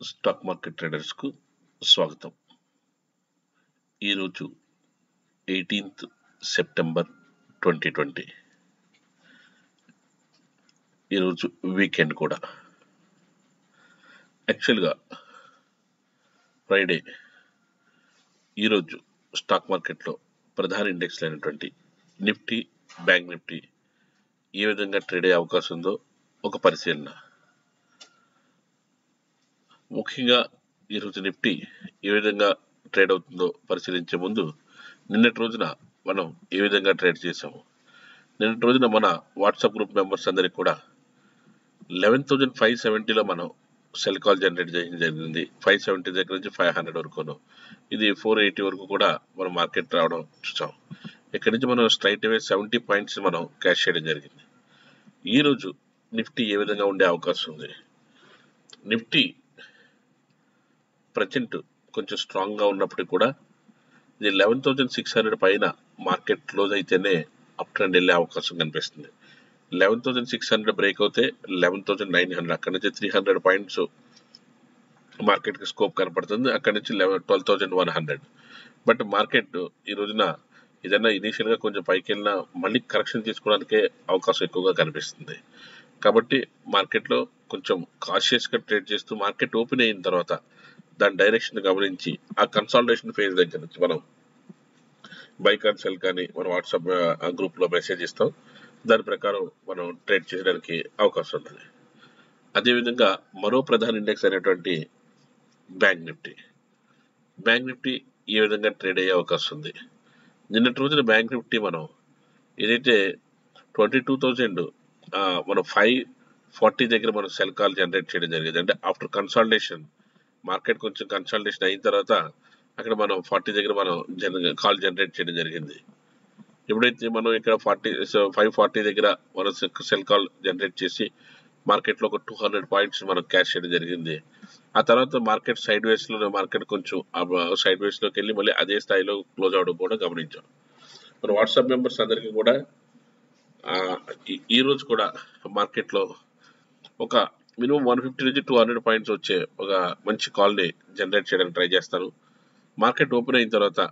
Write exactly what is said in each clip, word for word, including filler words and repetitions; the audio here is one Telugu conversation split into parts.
స్టాక్ మార్కెట్ ట్రేడర్స్కు స్వాగతం. ఈరోజు ఎయిటీన్త్ సెప్టెంబర్ ట్వంటీ ట్వంటీ ఈరోజు వీకెండ్ కూడా. యాక్చువల్గా ఫ్రైడే ఈరోజు స్టాక్ మార్కెట్లో ప్రధాన ఇండెక్స్లు అయినటువంటి నిఫ్టీ, బ్యాంక్ నిఫ్టీ ఏ విధంగా ట్రేడ్ అయ్యే అవకాశం ఉందో ఒక పరిశీలన. ముఖ్యంగా ఈరోజు నిఫ్టీ ఏ విధంగా ట్రేడ్ అవుతుందో పరిశీలించే ముందు నిన్నటి రోజున మనం ఏ విధంగా ట్రేడ్ చేసాము. నిన్నటి రోజున మన వాట్సాప్ గ్రూప్ మెంబర్స్ అందరికి కూడా లెవెన్ థౌజండ్ ఫైవ్ సెవెంటీలో మనం సెల్ కాల్ జనరేట్ చేయడం జరిగింది. ఫైవ్ సెవెంటీ దగ్గర నుంచి ఫైవ్ హండ్రెడ్ వరకును, ఇది ఫోర్ ఎయిటీ వరకు కూడా మనం మార్కెట్ రావడం చూసాం. ఇక్కడి నుంచి మనం స్ట్రైట్ అవే సెవెంటీ పాయింట్స్ మనం క్యాష్ చేయడం జరిగింది. ఈరోజు నిఫ్టీ ఏ విధంగా ఉండే అవకాశం ఉంది. నిఫ్టీ ప్రజెంట్ కొంచెం స్ట్రాంగ్గా ఉన్నప్పటికీ కూడా ఇది లెవెన్ థౌజండ్ సిక్స్ హండ్రెడ్ పైన మార్కెట్ క్లోజ్ అయితేనే అప్ ట్రెండ్ వెళ్ళే అవకాశం కనిపిస్తుంది. Eleven thousand six hundred break అవుతే లెవెన్ థౌజండ్ నైన్ హండ్రెడ్ అక్కడి నుంచి త్రీ హండ్రెడ్ పాయింట్స్ మార్కెట్కి స్కోప్ కనపడుతుంది. అక్కడి నుంచి eleven twelve thousand one hundred but market ఈ రోజున ఏదైనా ఇనీషియల్గా కొంచెం పైకి వెళ్ళినా మళ్ళీ కరెక్షన్ తీసుకోవడానికే అవకాశం ఎక్కువగా కనిపిస్తుంది. కాబట్టి మార్కెట్లో కొంచెం కాషియస్గా ట్రేడ్ చేస్తూ మార్కెట్ ఓపెన్ అయిన తర్వాత దాని డైరెక్షన్ గమనించి ఆ కన్సాలిడేషన్ ఫేజ్ దగ్గర నుంచి మనం బై కాన్ సెల్ కానీ మన వాట్సాప్ గ్రూప్లో మెసేజ్ ఇస్తాం. దాని ప్రకారం మనం ట్రేడ్ చేయడానికి అవకాశం ఉంటుంది. అదేవిధంగా మరో ప్రధాన ఇండెక్స్ అయినటువంటి బ్యాంక్ నిఫ్టీ బ్యాంక్ నిఫ్టీ ఏ విధంగా ట్రేడ్ అయ్యే అవకాశం ఉంది. నిన్నటి రోజున బ్యాంక్ నిఫ్టీ మనం ఏదైతే ట్వంటీ టూ థౌజండ్ మనం ఫైవ్ ఫార్టీ దగ్గర మనం సెల్ కాల్ జనరేట్ చేయడం జరిగింది. అంటే ఆఫ్టర్ కన్సాలిడేషన్ మార్కెట్ కొంచెం కన్సల్టేషన్ అయిన తర్వాత అక్కడ మనం ఫార్టీ దగ్గర మనం జన కాల్ జనరేట్ చేయడం జరిగింది. ఎప్పుడైతే మనం ఇక్కడ ఫార్టీ ఫైవ్ ఫార్టీ దగ్గర మనం సెల్ కాల్ జనరేట్ చేసి మార్కెట్లో ఒక టూ హండ్రెడ్ పాయింట్స్ మనం క్యాష్ చేయడం జరిగింది. ఆ తర్వాత మార్కెట్ సైడ్ వేస్లో మార్కెట్ కొంచెం సైడ్ వేస్లోకి వెళ్ళి మళ్ళీ అదే స్థాయిలో క్లోజ్ అవడం కూడా గమనించాం. మన వాట్సాప్ మెంబర్స్ అందరికీ కూడా ఈరోజు కూడా మార్కెట్లో ఒక మినిమం వన్ ఫిఫ్టీ నుంచి టూ హండ్రెడ్ పాయింట్స్ వచ్చే ఒక మంచి కాల్ని జనరేట్ చేయడానికి ట్రై చేస్తాను. మార్కెట్ ఓపెన్ అయిన తర్వాత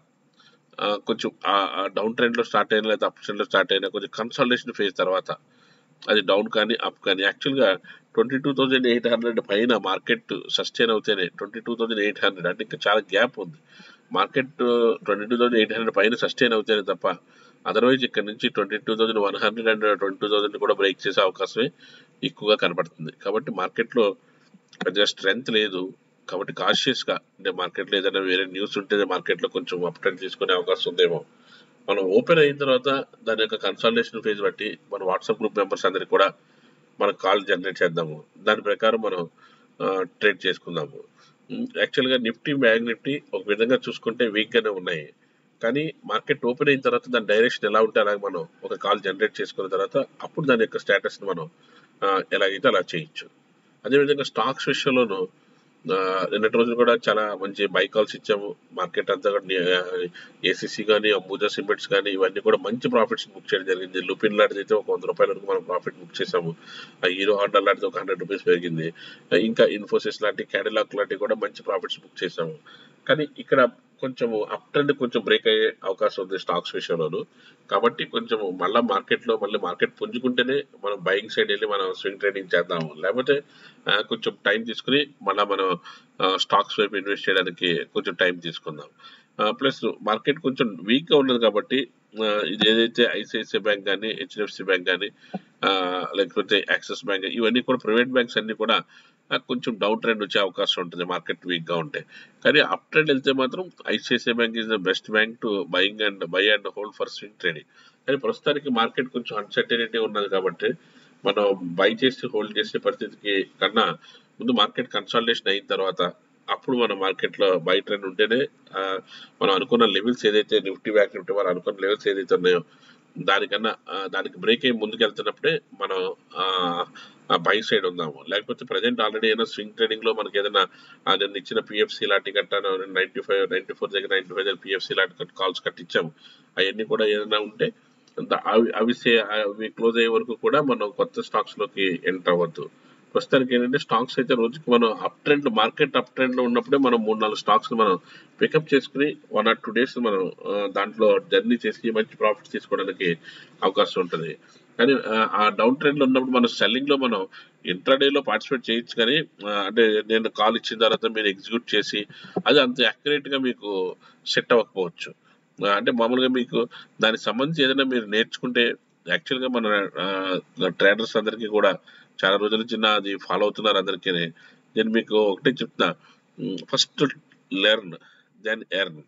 కొంచెం డౌన్ ట్రెండ్లో స్టార్ట్ అయినా లేదా అప్ ట్రెండ్లో స్టార్ట్ అయినా కొంచెం కన్సల్టేషన్ ఫేజ్ తర్వాత అది డౌన్ కానీ అప్ కానీ యాక్చువల్గా twenty two thousand eight hundred పైన మార్కెట్ సస్టైన్ అవుతేనే twenty two thousand eight hundred అంటే ఇంకా చాలా గ్యాప్ ఉంది. Market twenty two thousand eight hundred పైన సస్టైన్ అవుతేనే తప్ప అదర్వైజ్ ఇక్కడ నుంచి twenty two thousand one hundred and twenty two thousand కూడా బ్రేక్ చేసే అవకాశమే ఎక్కువగా కనపడుతుంది. కాబట్టి మార్కెట్లో పెద్దగా స్ట్రెంగ్త్ లేదు. కాబట్టి కాషియస్గా అంటే మార్కెట్లో ఏదైనా వేరే న్యూస్ ఉంటే మార్కెట్లో కొంచెం అప్ ట్రెండ్ తీసుకునే అవకాశం ఉందేమో. మనం ఓపెన్ అయిన తర్వాత దాని యొక్క కన్సల్టేషన్ ఫేజ్ బట్టి మన వాట్సాప్ గ్రూప్ మెంబర్స్ అందరికి కూడా మనం కాల్ జనరేట్ చేద్దాము. దాని ప్రకారం మనం ట్రేడ్ చేసుకుందాము. యాక్చువల్గా నిఫ్టీ, బ్యాంక్ నిఫ్టీ ఒక విధంగా చూసుకుంటే వీక్గానే ఉన్నాయి. కానీ మార్కెట్ ఓపెన్ అయిన తర్వాత దాని డైరెక్షన్ ఎలా ఉంటే అలాగే మనం ఒక కాల్ జనరేట్ చేసుకున్న తర్వాత అప్పుడు దాని యొక్క స్టేటస్ని మనం ఎలాగైతే అలా చేయొచ్చు. అదేవిధంగా స్టాక్స్ విషయంలోనూ నిన్నటి రోజున కూడా చాలా మంచి బై కాల్స్ ఇచ్చాము. మార్కెట్ అంతా కూడా ఏసీసీ కానీ అంబుజా సిమెంట్స్ కానీ ఇవన్నీ కూడా మంచి ప్రాఫిట్స్ బుక్ చేయడం జరిగింది. లుపిన్ లాంటిది అయితే ఒక వంద రూపాయల వరకు మనం ప్రాఫిట్ బుక్ చేసాము. హీరో హోండా లాంటిది ఒక హండ్రెడ్ రూపీస్ పెరిగింది. ఇంకా ఇన్ఫోసిస్ లాంటి, క్యాడిలాక్ లాంటివి కూడా మంచి ప్రాఫిట్స్ బుక్ చేసాము. కానీ ఇక్కడ కొంచెము అప్ ట్రెండ్ కొంచెం బ్రేక్ అయ్యే అవకాశం ఉంది స్టాక్స్ విషయంలోనూ. కాబట్టి కొంచెం మళ్ళీ మార్కెట్లో మళ్ళీ మార్కెట్ పుంజుకుంటేనే మనం బయింగ్ సైడ్ వెళ్ళి మనం స్వింగ్ ట్రేడింగ్ చేద్దాము. లేకపోతే కొంచెం టైం తీసుకుని మళ్ళీ మనం స్టాక్స్ వైపు ఇన్వెస్ట్ చేయడానికి కొంచెం టైం తీసుకుందాం. ప్లస్ మార్కెట్ కొంచెం వీక్గా ఉన్నది కాబట్టి ఇది ఏదైతే ఐసిఐసిఐ బ్యాంక్ కానీ, హెచ్డిఎఫ్సి బ్యాంక్ కానీ, లేకపోతే యాక్సిస్ బ్యాంక్ ఇవన్నీ కూడా ప్రైవేట్ బ్యాంక్స్ అన్నీ కూడా కొంచెం డౌన్ ట్రెండ్ వచ్చే అవకాశం ఉంటుంది మార్కెట్ వీక్గా ఉంటే. కానీ అప్ ట్రెండ్ వెళ్తే మాత్రం ICICI bank is the best bank to buying and buy and hold for swing trading. కానీ ప్రస్తుతానికి మార్కెట్ కొంచెం అన్సర్టెనిటీ ఉన్నది కాబట్టి మనం బై చేసి హోల్డ్ చేసే పరిస్థితికి కన్నా ముందు మార్కెట్ కన్సల్టేషన్ అయిన తర్వాత అప్పుడు మన మార్కెట్లో బై ట్రెండ్ ఉంటేనే మనం అనుకున్న లెవెల్స్ ఏదైతే నిఫ్టీ, బ్యాంక్ నిఫ్టీ వాళ్ళు అనుకున్న లెవెల్స్ ఏదైతే ఉన్నాయో దానికన్నా దానికి బ్రేక్ అయ్యి ముందుకు వెళ్తున్నప్పుడే మనం బై సైడ్ ఉందాము. లేకపోతే ప్రజెంట్ ఆల్రెడీ ఏదైనా స్వింగ్ ట్రేడింగ్లో మనకి ఏదైనా నేను ఇచ్చిన పిఎఫ్సి లాంటి కట్టాను నైంటీ ఫైవ్ నైంటీ ఫోర్ దగ్గర నైంటీ ఫైవ్ దగ్గర పిఎఫ్సి లాంటి కాల్స్ కట్టించాము. అవన్నీ కూడా ఏదైనా ఉంటే అవి అవి అవి క్లోజ్ అయ్యే వరకు కూడా మనం కొత్త స్టాక్స్లోకి ఎంటర్ అవ్వద్దు. ప్రస్తుతానికి ఏంటంటే స్టాక్స్ అయితే రోజుకి మనం అప్ ట్రెండ్ మార్కెట్ అప్ ట్రెండ్లో ఉన్నప్పుడే మనం మూడు నాలుగు స్టాక్స్ మనం పికప్ చేసుకుని వన్ ఆర్ టూ డేస్ మనం ఆ, దాంట్లో జర్నీ చేసి మంచి ప్రాఫిట్స్ తీసుకోవడానికి అవకాశం ఉంటుంది. కానీ ఆ, ఆ డౌన్ ట్రెండ్లో ఉన్నప్పుడు మనం సెల్లింగ్లో మనం ఇంట్రాడేలో పార్టిసిపేట్ చేయొచ్చు, కానీ ఆ, అంటే నేను కాల్ ఇచ్చిన తర్వాత మీరు ఎగ్జిక్యూట్ చేసి అది అంత యాక్యురేట్గా మీకు సెట్ అవ్వకపోవచ్చు. ఆ, అంటే మామూలుగా మీకు దానికి సంబంధించి ఏదైనా మీరు నేర్చుకుంటే యాక్చువల్గా మన ట్రేడర్స్ అందరికీ కూడా చాలా రోజుల నుంచి అది ఫాలో అవుతున్నారు అందరికీ. నేను మీకు ఒకటే చెప్తున్నా, first learn then earn,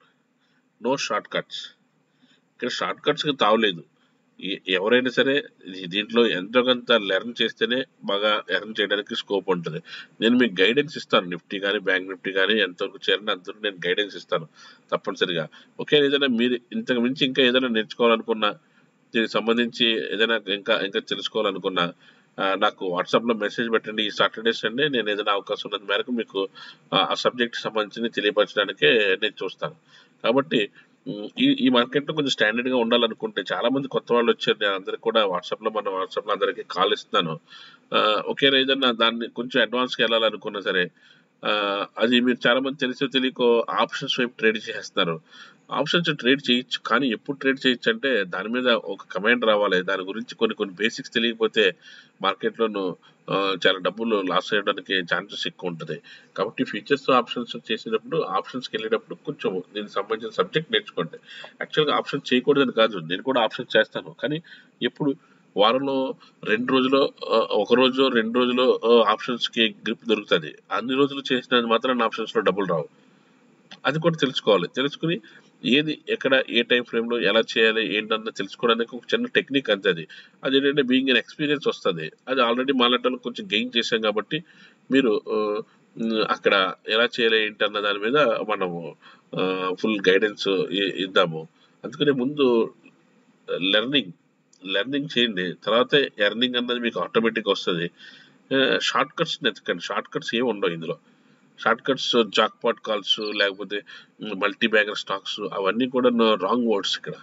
no short cuts. ఇక్కడ షార్ట్ కట్స్కి తావలేదు. ఎ- ఎవరైనా సరే ఈ దీంట్లో ఎంతో కొంత లెర్న్ చేస్తేనే బాగా ఎర్న్ చేయడానికి స్కోప్ ఉంటుంది. నేను మీకు గైడెన్స్ ఇస్తాను, నిఫ్టీ కానీ బ్యాంక్ నిఫ్టీ కానీ ఎంతవరకు చేరండి అంతవరకు నేను గైడెన్స్ ఇస్తాను తప్పనిసరిగా. ఓకే, ఏదైనా మీరు ఇంతకు మించి ఇంకా ఏదైనా నేర్చుకోవాలనుకున్నా, దీనికి సంబంధించి ఏదైనా ఇంకా ఇంకా తెలుసుకోవాలనుకున్నా ఆ, నాకు వాట్సాప్లో మెసేజ్ పెట్టండి. ఈ సాటర్డే సండే నేను ఏదైనా అవకాశం ఉన్నంత మేరకు మీకు ఆ ఆ సబ్జెక్ట్ సంబంధించి తెలియపరచడానికే నేను చూస్తాను. కాబట్టి ఉమ్, ఈ ఈ మార్కెట్లో కొంచెం స్టాండర్డ్గా ఉండాలనుకుంటే చాలా మంది కొత్త వాళ్ళు వచ్చారు. నేను అందరికి కూడా వాట్సాప్లో మన వాట్సాప్లో అందరికీ కాల్ ఇస్తున్నాను. ఆ, ఒకే ఏదైనా దాన్ని కొంచెం అడ్వాన్స్కి వెళ్ళాలనుకున్నా సరే ఆ, అది మీరు చాలా మంది తెలిసో తెలియకో ఆప్షన్స్ వైపు ట్రేడ్ చేస్తున్నారు. ఆప్షన్స్ ట్రేడ్ చేయొచ్చు, కానీ ఎప్పుడు ట్రేడ్ చేయొచ్చు అంటే దాని మీద ఒక కమాండ్ రావాలి. దాని గురించి కొన్ని కొన్ని బేసిక్స్ తెలియకపోతే మార్కెట్లోను చాలా డబ్బులు లాస్ అయ్యడానికి ఛాన్సెస్ ఎక్కువ ఉంటుంది. కాబట్టి ఫీచర్స్ ఆప్షన్స్ చేసేటప్పుడు ఆప్షన్స్కి వెళ్ళేటప్పుడు కొంచెం దీనికి సంబంధించిన సబ్జెక్ట్ నేర్చుకోండి. యాక్చువల్గా ఆప్షన్ చేయకూడదని కాదు, నేను కూడా ఆప్షన్ చేస్తాను, కానీ ఎప్పుడు వారంలో రెండు రోజులు ఒక రోజు రెండు రోజులు ఆప్షన్స్కి గ్రిప్ దొరుకుతుంది. అన్ని రోజులు చేసినది మాత్రం ఆప్షన్స్లో డబ్బులు రావు. అది కూడా తెలుసుకోవాలి. తెలుసుకుని ఏది ఎక్కడ ఏ టైం ఫ్రేమ్‌లో ఎలా చేయాలి ఏంటన్నది తెలుసుకోవడానికి ఒక చిన్న టెక్నిక్ అంతే అది. అదేంటంటే బీయింగ్ ఎన్ ఎక్స్‌పీరియన్స్ వస్తది. అది ఆల్రెడీ మాలాటోళ్ళు కొంచెం గెయిన్ చేశాం కాబట్టి మీరు ఆహ్, హ్మ్. అక్కడ ఎలా చేయాలి ఏంటన్న దాని మీద మనము ఆహ్, ఫుల్ గైడెన్స్ ఇ ఇద్దాము. అందుకనే ముందు లెర్నింగ్, లెర్నింగ్ చేయండి. తర్వాతే ఎర్నింగ్ అన్నది మీకు ఆటోమేటిక్‌గా వస్తది. ఆహ్, షార్ట్ కట్స్‌ని ఎతకండి. షార్ట్ కట్స్ ఏమి ఉండవు ఇందులో. షార్ట్ కట్స్ జాక్పాట్ కాల్స్ లేకపోతే మల్టీ బ్యాగర్ స్టాక్స్ అవన్నీ కూడా రాంగ్ వర్డ్స్ ఇక్కడ.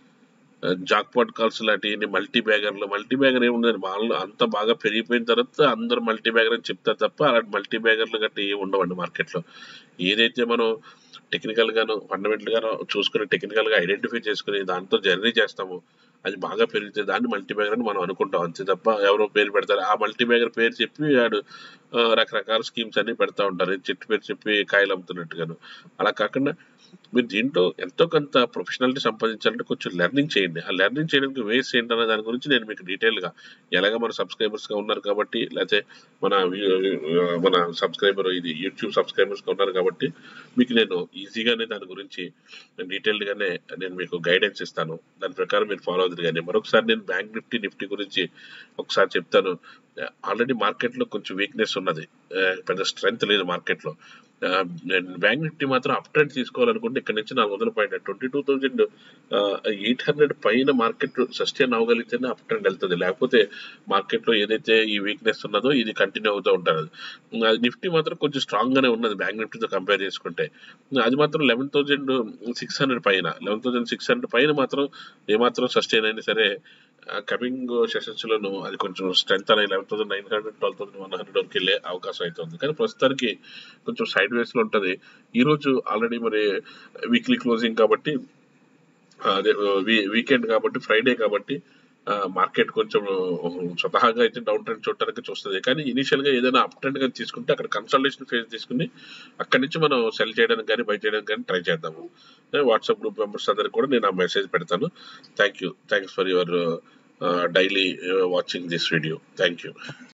జాక్పాట్ కాల్స్ లాంటివి మల్టీ బ్యాగర్లు మల్టీ బ్యాగర్ ఏముండదు, వాళ్ళు అంత బాగా పెరిగిపోయిన తర్వాత అందరూ మల్టీ బ్యాగర్ అని చెప్తారు తప్ప అలాంటి మల్టీ బ్యాగర్లు గట్టి ఏమి ఉండవండి మార్కెట్లో. ఏదైతే మనం టెక్నికల్ గాను ఫండమెంటల్ గాను చూసుకుని టెక్నికల్ గా ఐడెంటిఫై చేసుకుని దాంతో జర్నీ చేస్తాము, అది బాగా పెరిగితే దాన్ని మల్టీ బ్యాగర్ అని మనం అనుకుంటాం అంతే తప్ప ఎవరో పేరు పెడతారు ఆ మల్టీ బ్యాగర్ పేరు చెప్పి వాడు ఆ, రకరకాల స్కీమ్స్ అన్ని పెడతా ఉంటారు చెట్టు పేరు చెప్పి కాయలు అమ్ముతున్నట్టుగాను. అలా కాకుండా మీరు దీంట్లో ఎంతో కొంత ప్రొఫెషనాలిటీ సంపాదించాలంటే కొంచెం లెర్నింగ్ చేయండి. ఆ లెర్నింగ్ చేయడానికి వేస్ ఏంటన్న దాని గురించి నేను మీకు డీటెయిల్‌గా ఎలాగ మన సబ్‌స్క్రైబర్స్‌గా ఉన్నారు కాబట్టి లేతే మన వ్యూ ఆహ్, మన సబ్‌స్క్రైబర్ ఇది యూట్యూబ్ సబ్‌స్క్రైబర్స్‌గా ఉన్నారు కాబట్టి మీకు నేను ఈజీగానే దాని గురించి డీటెయిల్డ్‌గానే నేను మీకు గైడెన్స్ ఇస్తాను. దాని ప్రకారం మీరు ఫాలో అవుదురు గాని. మరొకసారి నేను బ్యాంక్ నిఫ్టీ, నిఫ్టీ గురించి ఒకసారి చెప్తాను. ఆహ్, ఆల్రెడీ మార్కెట్‌లో కొంచెం వీక్‌నెస్ ఉన్నది. ఆహ్, పెద్ద స్ట్రెంత్ లేదు మార్కెట్‌లో. ఆహ్, నేను బ్యాంక్ నిఫ్టీ మాత్రం అప్ ట్రెండ్ తీసుకోవాలనుకుంటే ఇక్కడి నుంచి నాలుగు వందల point twenty two thousand eight hundred పైన మార్కెట్ సస్టైన్ అవ్వగలిగితేనే అప్ ట్రెండ్ వెళ్తుంది. లేకపోతే మార్కెట్‌లో ఏదైతే ఈ వీక్‌నెస్ ఉన్నదో ఇది కంటిన్యూ అవుతూ ఉంటది. హ్మ్. అది నిఫ్టీ మాత్రం కొంచెం స్ట్రాంగ్ గానే ఉన్నది బ్యాంక్ నిఫ్టీతో కంపేర్ చేసుకుంటే. అది మాత్రం పదకొండు వేల ఆరు వందల పైన పదకొండు వేల ఆరు వందల పైన మాత్రం ఏమాత్రం సస్టైన్ అయినా సరే ఆహ్, కమింగ్ సెషన్స్ లోను అది కొంచెం స్ట్రెంత్ అనేది పదకొండు వేల తొమ్మిది వందలు పన్నెండు వేల ఒక వంద వరకు వెళ్ళే అవకాశం అయితే ఉంది. కానీ ప్రస్తుతానికి కొంచెం సైడ్ వేస్ లో ఉంటది. ఈ రోజు ఆల్రెడీ మరి వీక్లీ క్లోజింగ్ కాబట్టి ఆ, అదే వీ వీకెండ్ కాబట్టి ఫ్రైడే కాబట్టి ఆ, మార్కెట్ కొంచెం స్వతహాగా అయితే డౌన్ ట్రెండ్ చూడటానికి చూస్తుంది. కానీ ఇనిషియల్ గా ఏదైనా అప్ ట్రెండ్ కానీ తీసుకుంటే అక్కడ కన్సల్టేషన్ ఫేజ్ తీసుకుని అక్కడి నుంచి మనం సెల్ చేయడానికి కానీ బై చేయడానికి కానీ ట్రై చేద్దాము. వాట్సాప్ గ్రూప్ మెంబర్స్ అందరికి కూడా నేను ఆ మెసేజ్ పెడతాను. Thank you thanks for your daily watching this video. Thank you.